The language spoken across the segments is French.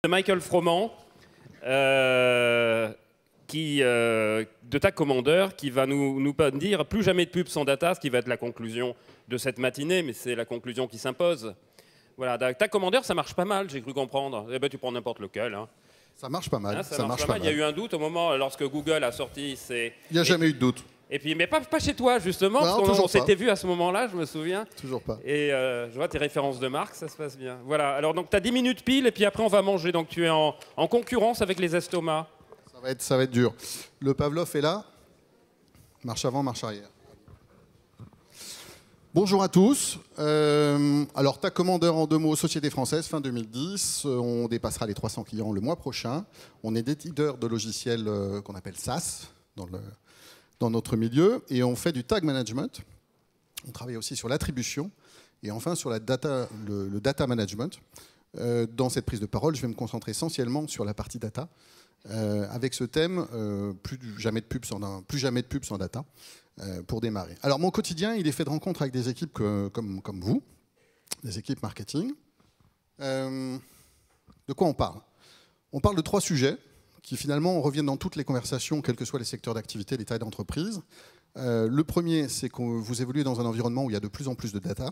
de Michael Froment, de Tag Commander, qui va nous dire plus jamais de pub sans data, ce qui va être la conclusion de cette matinée, mais c'est la conclusion qui s'impose. Voilà, Tag Commander, ça marche pas mal, j'ai cru comprendre. Eh ben, tu prends n'importe lequel. Hein. Ça marche pas mal. Hein, ça marche pas mal. Il y a eu un doute au moment lorsque Google a sorti ses... Il n'y a jamais eu de doute. Et puis, mais pas chez toi, justement, non, parce qu'on s'était vu à ce moment-là, je me souviens. Toujours pas. Et je vois tes références de marque, ça se passe bien. Voilà, alors donc tu as 10 minutes pile, et puis après on va manger. Donc tu es en concurrence avec les estomacs. Ça va être dur. Le Pavlov est là. Marche avant, marche arrière. Bonjour à tous. Alors, Tag Commander en 2 mots, société française, fin 2010. On dépassera les 300 clients le mois prochain. On est éditeur de logiciels qu'on appelle SaaS dans notre milieu. Et on fait du tag management. On travaille aussi sur l'attribution. Et enfin, sur le data management. Dans cette prise de parole, je vais me concentrer essentiellement sur la partie data. Avec ce thème, plus jamais de pub sans data. Pour démarrer. Alors mon quotidien, il est fait de rencontres avec des équipes comme vous, des équipes marketing. De quoi on parle? On parle de 3 sujets qui finalement reviennent dans toutes les conversations, quels que soient les secteurs d'activité, les tailles d'entreprise. Le premier, c'est que vous évoluez dans un environnement où il y a de plus en plus de data.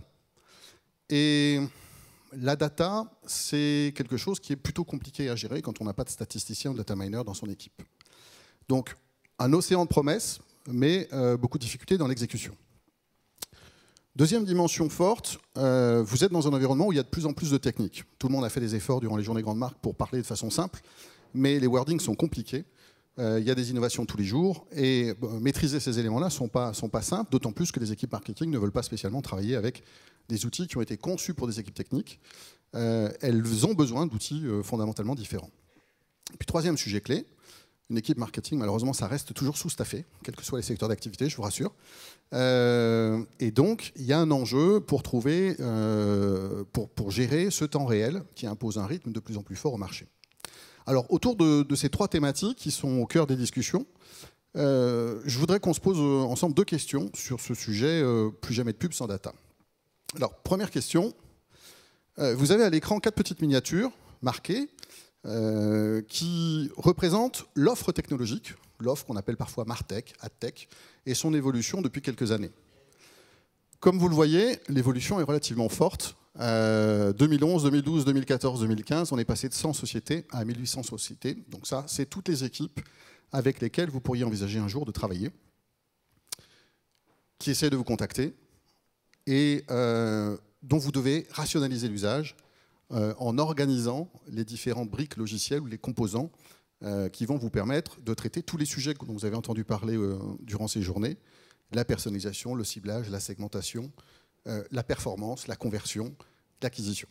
Et la data, c'est quelque chose qui est plutôt compliqué à gérer quand on n'a pas de statisticien ou de data miner dans son équipe. Donc un océan de promesses, mais beaucoup de difficultés dans l'exécution. Deuxième dimension forte, vous êtes dans un environnement où il y a de plus en plus de techniques. Tout le monde a fait des efforts durant les journées grandes marques pour parler de façon simple, mais les wordings sont compliqués. Il y a des innovations tous les jours, et maîtriser ces éléments-là ne sont pas simples, d'autant plus que les équipes marketing ne veulent pas spécialement travailler avec des outils qui ont été conçus pour des équipes techniques. Elles ont besoin d'outils fondamentalement différents. Et puis troisième sujet clé, une équipe marketing, malheureusement, ça reste toujours sous-staffé, quels que soient les secteurs d'activité, je vous rassure. Et donc, il y a un enjeu pour trouver, pour gérer ce temps réel qui impose un rythme de plus en plus fort au marché. Alors, autour de ces 3 thématiques qui sont au cœur des discussions, je voudrais qu'on se pose ensemble 2 questions sur ce sujet, plus jamais de pub sans data. Alors, première question, vous avez à l'écran 4 petites miniatures marquées, qui représente l'offre technologique, l'offre qu'on appelle parfois MarTech, AdTech, et son évolution depuis quelques années. Comme vous le voyez, l'évolution est relativement forte. 2011, 2012, 2014, 2015, on est passé de 100 sociétés à 1800 sociétés. Donc ça, c'est toutes les équipes avec lesquelles vous pourriez envisager un jour de travailler, qui essaient de vous contacter et dont vous devez rationaliser l'usage, en organisant les différentes briques logicielles ou les composants qui vont vous permettre de traiter tous les sujets dont vous avez entendu parler durant ces journées, la personnalisation, le ciblage, la segmentation, la performance, la conversion, l'acquisition.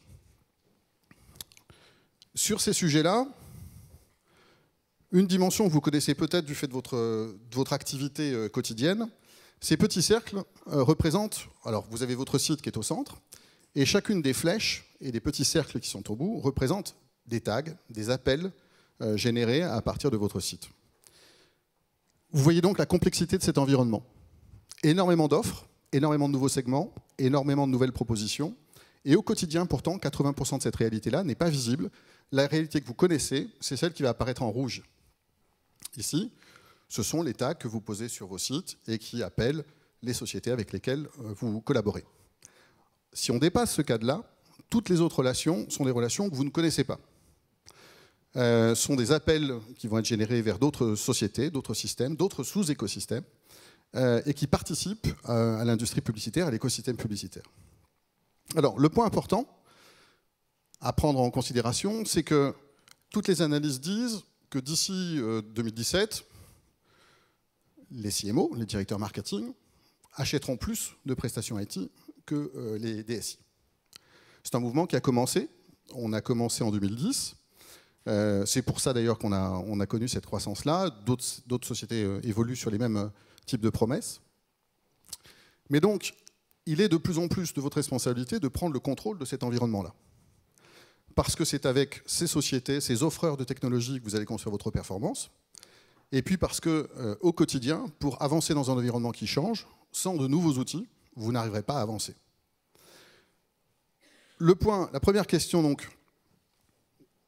Sur ces sujets-là, une dimension que vous connaissez peut-être du fait de votre activité quotidienne, ces petits cercles représentent, alors vous avez votre site qui est au centre, et chacune des flèches et des petits cercles qui sont au bout représentent des tags, des appels générés à partir de votre site. Vous voyez donc la complexité de cet environnement. Énormément d'offres, énormément de nouveaux segments, énormément de nouvelles propositions. Et au quotidien, pourtant, 80% de cette réalité-là n'est pas visible. La réalité que vous connaissez, c'est celle qui va apparaître en rouge. Ici, ce sont les tags que vous posez sur vos sites et qui appellent les sociétés avec lesquelles vous collaborez. Si on dépasse ce cadre-là, toutes les autres relations sont des relations que vous ne connaissez pas. Sont des appels qui vont être générés vers d'autres sociétés, d'autres systèmes, d'autres sous-écosystèmes, et qui participent à l'industrie publicitaire, à l'écosystème publicitaire. Alors, le point important à prendre en considération, c'est que toutes les analyses disent que d'ici 2017, les CMO, les directeurs marketing, achèteront plus de prestations IT que les DSI. C'est un mouvement qui a commencé. On a commencé en 2010. C'est pour ça d'ailleurs qu'on a connu cette croissance-là. D'autres sociétés évoluent sur les mêmes types de promesses. Mais donc, il est de plus en plus de votre responsabilité de prendre le contrôle de cet environnement-là. Parce que c'est avec ces sociétés, ces offreurs de technologies que vous allez construire votre performance. Et puis parce que, au quotidien, pour avancer dans un environnement qui change, sans de nouveaux outils, vous n'arriverez pas à avancer. La première question donc,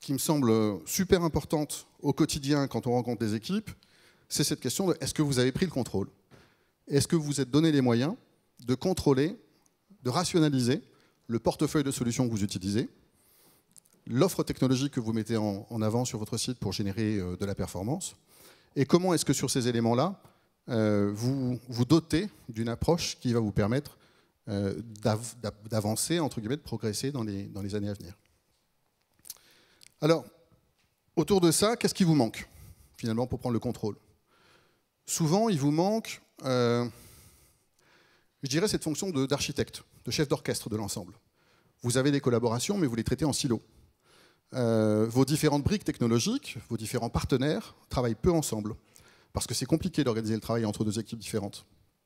qui me semble super importante au quotidien quand on rencontre des équipes, c'est cette question de est-ce que vous avez pris le contrôle? Est-ce que vous vous êtes donné les moyens de contrôler, de rationaliser le portefeuille de solutions que vous utilisez, l'offre technologique que vous mettez en avant sur votre site pour générer de la performance, et comment est-ce que sur ces éléments-là, vous vous dotez d'une approche qui va vous permettre d'avancer, entre guillemets, de progresser dans les années à venir. Alors, autour de ça, qu'est-ce qui vous manque, finalement, pour prendre le contrôle? Souvent, il vous manque, je dirais, cette fonction d'architecte, de chef d'orchestre de l'ensemble. Vous avez des collaborations, mais vous les traitez en silo. Vos différentes briques technologiques, vos différents partenaires travaillent peu ensemble, parce que c'est compliqué d'organiser le travail entre deux équipes différentes.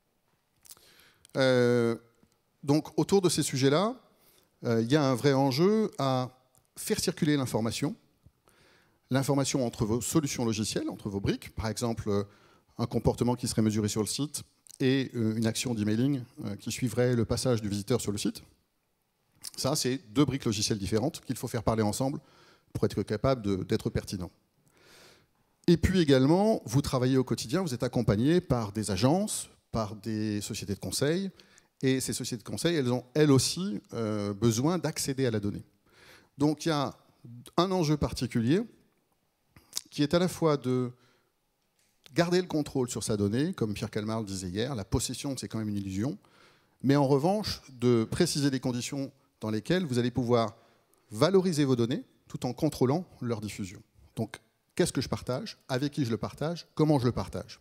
Donc, autour de ces sujets-là, il y a un vrai enjeu à faire circuler l'information entre vos solutions logicielles, entre vos briques, par exemple un comportement qui serait mesuré sur le site et une action d'emailing qui suivrait le passage du visiteur sur le site. Ça, c'est deux briques logicielles différentes qu'il faut faire parler ensemble pour être capable d'être pertinent. Et puis également, vous travaillez au quotidien, vous êtes accompagné par des agences, par des sociétés de conseil, et ces sociétés de conseil, elles ont elles aussi besoin d'accéder à la donnée. Donc il y a un enjeu particulier qui est à la fois de garder le contrôle sur sa donnée, comme Pierre Calmar le disait hier, la possession c'est quand même une illusion, mais en revanche de préciser les conditions dans lesquelles vous allez pouvoir valoriser vos données tout en contrôlant leur diffusion. Donc qu'est-ce que je partage, avec qui je le partage, comment je le partage.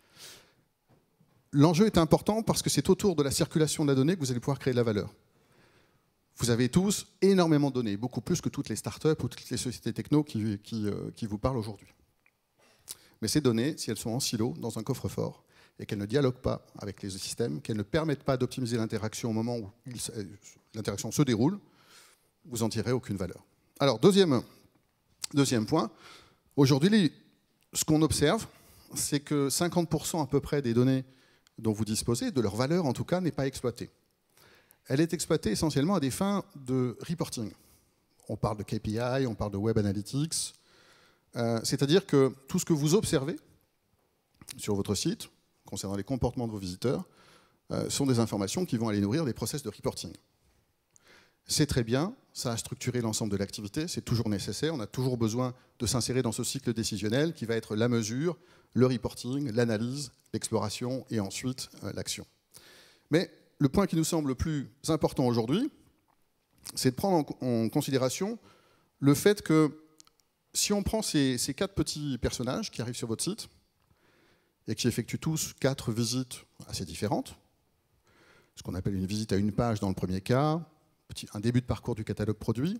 L'enjeu est important parce que c'est autour de la circulation de la donnée que vous allez pouvoir créer de la valeur. Vous avez tous énormément de données, beaucoup plus que toutes les startups ou toutes les sociétés techno qui vous parlent aujourd'hui. Mais ces données, si elles sont en silo, dans un coffre-fort, et qu'elles ne dialoguent pas avec les systèmes, qu'elles ne permettent pas d'optimiser l'interaction au moment où l'interaction se déroule, vous n'en tirez aucune valeur. Alors, deuxième point, aujourd'hui, ce qu'on observe, c'est que 50% à peu près des données dont vous disposez, de leur valeur en tout cas, n'est pas exploitée. Elle est exploitée essentiellement à des fins de reporting. On parle de KPI, on parle de Web Analytics, c'est-à-dire que tout ce que vous observez sur votre site, concernant les comportements de vos visiteurs, sont des informations qui vont aller nourrir des process de reporting. C'est très bien, ça a structuré l'ensemble de l'activité, c'est toujours nécessaire, on a toujours besoin de s'insérer dans ce cycle décisionnel qui va être la mesure, le reporting, l'analyse, l'exploration et ensuite l'action. Mais le point qui nous semble le plus important aujourd'hui, c'est de prendre en considération le fait que si on prend ces 4 petits personnages qui arrivent sur votre site et qui effectuent tous 4 visites assez différentes, ce qu'on appelle une visite à une page dans le premier cas, un début de parcours du catalogue produit,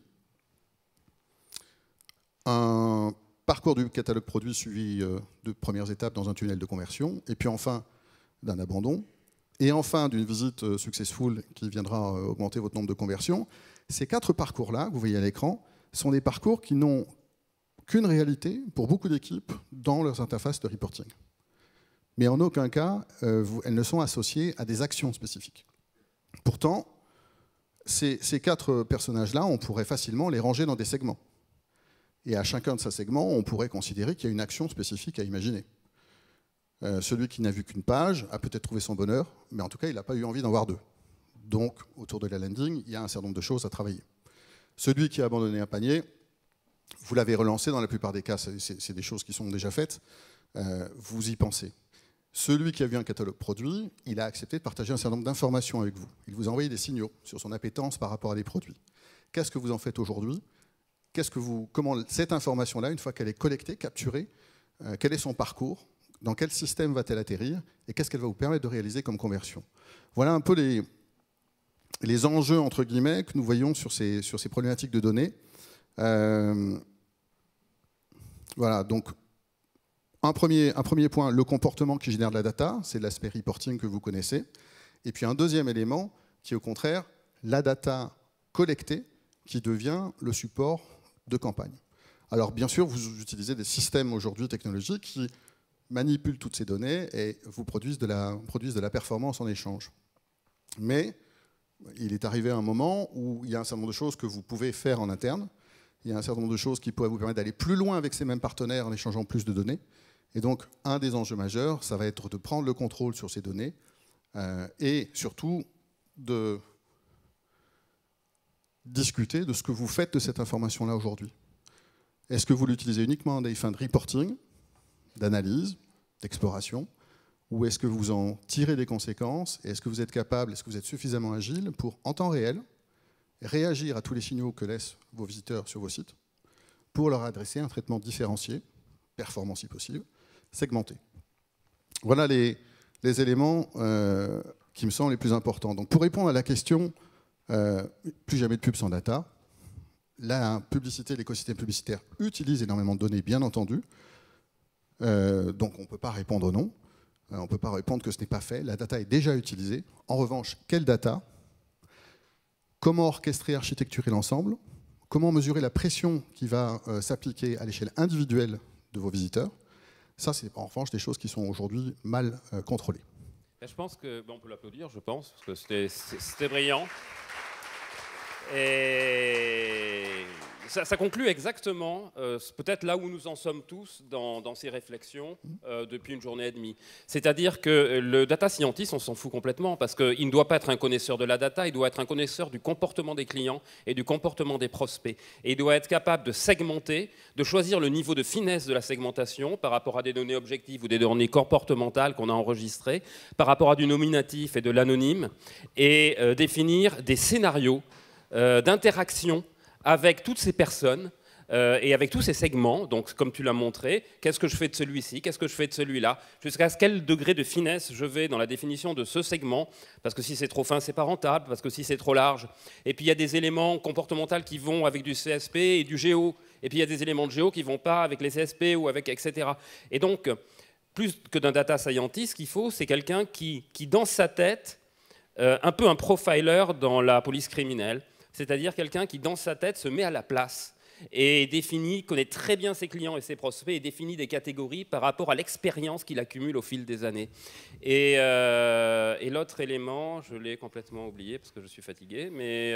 un parcours du catalogue produit suivi de premières étapes dans un tunnel de conversion, et puis enfin d'un abandon, et enfin d'une visite successful qui viendra augmenter votre nombre de conversions. Ces 4 parcours-là, que vous voyez à l'écran, sont des parcours qui n'ont qu'une réalité pour beaucoup d'équipes dans leurs interfaces de reporting. Mais en aucun cas, elles ne sont associées à des actions spécifiques. Pourtant, ces 4 personnages-là, on pourrait facilement les ranger dans des segments. Et à chacun de ces segments, on pourrait considérer qu'il y a une action spécifique à imaginer. Celui qui n'a vu qu'une page a peut-être trouvé son bonheur, mais en tout cas, il n'a pas eu envie d'en voir 2. Donc, autour de la landing, il y a un certain nombre de choses à travailler. Celui qui a abandonné un panier, vous l'avez relancé, dans la plupart des cas, c'est des choses qui sont déjà faites, vous y pensez. Celui qui a vu un catalogue produit, il a accepté de partager un certain nombre d'informations avec vous. Il vous a envoyé des signaux sur son appétence par rapport à des produits. Qu'est-ce que vous en faites aujourd'hui? Comment cette information-là, une fois qu'elle est collectée, capturée, quel est son parcours? Dans quel système va-t-elle atterrir? Et qu'est-ce qu'elle va vous permettre de réaliser comme conversion? Voilà un peu les enjeux, entre guillemets, que nous voyons sur ces problématiques de données. Voilà, donc un premier point, le comportement qui génère de la data, c'est l'aspect reporting que vous connaissez. Et puis un deuxième élément qui est au contraire la data collectée qui devient le support de campagne. Alors bien sûr, vous utilisez des systèmes aujourd'hui technologiques qui manipulent toutes ces données et vous produisent de la performance en échange. Mais il est arrivé un moment où il y a un certain nombre de choses que vous pouvez faire en interne. il y a un certain nombre de choses qui pourraient vous permettre d'aller plus loin avec ces mêmes partenaires en échangeant plus de données. Et donc, un des enjeux majeurs, ça va être de prendre le contrôle sur ces données et surtout de discuter de ce que vous faites de cette information-là aujourd'hui. Est-ce que vous l'utilisez uniquement à des fins de reporting, d'analyse, d'exploration, ou est-ce que vous en tirez des conséquences et est-ce que vous êtes capable, est-ce que vous êtes suffisamment agile pour, en temps réel, réagir à tous les signaux que laissent vos visiteurs sur vos sites pour leur adresser un traitement différencié, performant si possible, segmenté. Voilà les éléments qui me semblent les plus importants. Donc pour répondre à la question plus jamais de pub sans data, la publicité, l'écosystème publicitaire utilise énormément de données, bien entendu. Donc on ne peut pas répondre non. On ne peut pas répondre que ce n'est pas fait. La data est déjà utilisée. En revanche, quelle data? Comment orchestrer, architecturer l'ensemble? Comment mesurer la pression qui va s'appliquer à l'échelle individuelle de vos visiteurs? Ça, c'est en revanche des choses qui sont aujourd'hui mal contrôlées. Je pense que, on peut l'applaudir, je pense, parce que c'était brillant. Et ça conclut exactement, peut-être là où nous en sommes tous dans ces réflexions depuis une journée et demie. C'est-à-dire que le data scientist, on s'en fout complètement, parce qu'il ne doit pas être un connaisseur de la data, il doit être un connaisseur du comportement des clients et du comportement des prospects. Et il doit être capable de segmenter, de choisir le niveau de finesse de la segmentation par rapport à des données objectives ou des données comportementales qu'on a enregistrées, par rapport à du nominatif et de l'anonyme, et définir des scénarios d'interaction avec toutes ces personnes et avec tous ces segments, donc comme tu l'as montré, qu'est-ce que je fais de celui-ci, qu'est-ce que je fais de celui-là, jusqu'à quel degré de finesse je vais dans la définition de ce segment, parce que si c'est trop fin, c'est pas rentable, parce que si c'est trop large. Et puis il y a des éléments comportementaux qui vont avec du CSP et du géo, et puis il y a des éléments de géo qui vont pas avec les CSP ou avec etc. Et donc, plus que d'un data scientist, ce qu'il faut, c'est quelqu'un qui dans sa tête, un peu un profiler dans la police criminelle, c'est-à-dire quelqu'un qui, dans sa tête, se met à la place et définit, connaît très bien ses clients et ses prospects et définit des catégories par rapport à l'expérience qu'il accumule au fil des années. Et l'autre élément, je l'ai complètement oublié parce que je suis fatigué, mais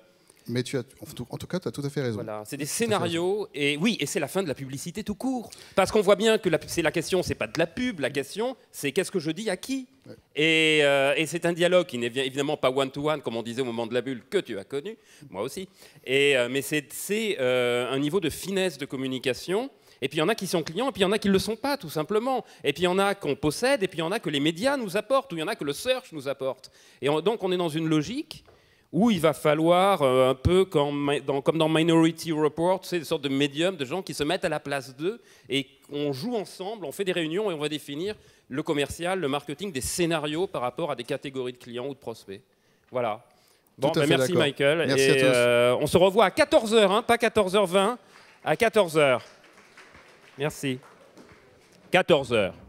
tu as, en tout cas, tu as tout à fait raison. Voilà, c'est des scénarios, et oui, et c'est la fin de la publicité tout court. Parce qu'on voit bien que la question, c'est pas de la pub, la question, c'est qu'est-ce que je dis à qui. Ouais. Et c'est un dialogue qui n'est évidemment pas one-to-one, comme on disait au moment de la bulle, que tu as connu, moi aussi. Mais c'est un niveau de finesse de communication. Et puis il y en a qui sont clients, et puis il y en a qui ne le sont pas, tout simplement. Et puis il y en a qu'on possède, et puis il y en a que les médias nous apportent, ou il y en a que le search nous apporte. Et donc on est dans une logique où il va falloir, un peu comme dans Minority Report, c'est des sortes de médiums, de gens qui se mettent à la place d'eux, et on joue ensemble, on fait des réunions, et on va définir le commercial, le marketing, des scénarios par rapport à des catégories de clients ou de prospects. Voilà. Bon, merci Michael. Merci et à tous. On se revoit à 14h, hein, pas 14h20, à 14h. Merci. 14h.